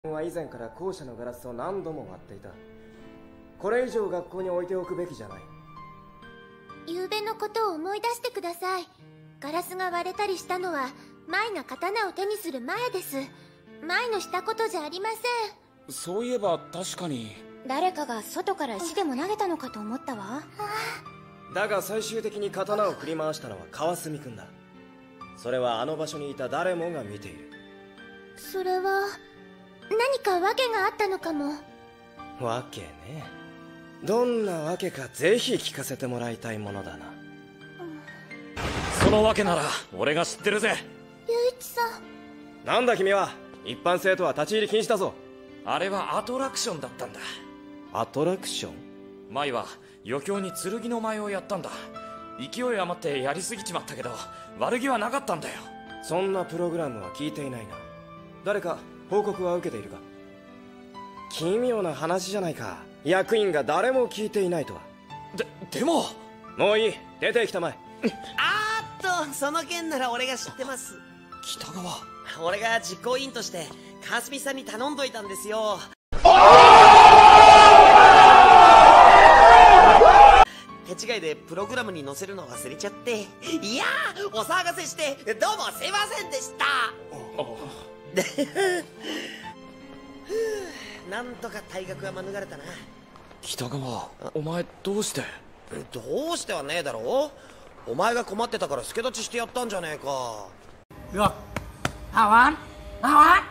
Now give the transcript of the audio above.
は以前から校舎のガラスを何度も割っていた。これ以上学校に置いておくべきじゃない。 昨夜のことを思い出してください。ガラスが割れたりしたのは舞が刀を手にする前です。舞のしたことじゃありません。 そういえば確かに誰かが外から石でも投げたのかと思ったわ。 だが最終的に刀を振り回したのは川澄君だ。それはあの場所にいた誰もが見ている。 それは何か訳があったのかも。 わけね。どんなわけかぜひ聞かせてもらいたいものだな。 そのわけなら俺が知ってるぜ。 雄一さん。 なんだ君は。一般生徒は立ち入り禁止だぞ。 あれはアトラクションだったんだ。 アトラクション？ 舞は余興に剣の舞をやったんだ。勢い余ってやりすぎちまったけど悪気はなかったんだよ。 そんなプログラムは聞いていないな。誰か報告は受けているか？奇妙な話じゃないか。役員が誰も聞いていないとは。 でももういい、出てきたまえ。 その件なら俺が知ってます。 北川。 俺が実行委員として川澄さんに頼んどいたんですよ。手違いでプログラムに載せるの忘れちゃって、いやーお騒がせしてどうもすいませんでした。なんとか退学は免れたな。 北川、お前どうして？ どうしてはねえだろ。お前が困ってたから助太刀してやったんじゃねえか。 Được. Hào Án. Hào Án.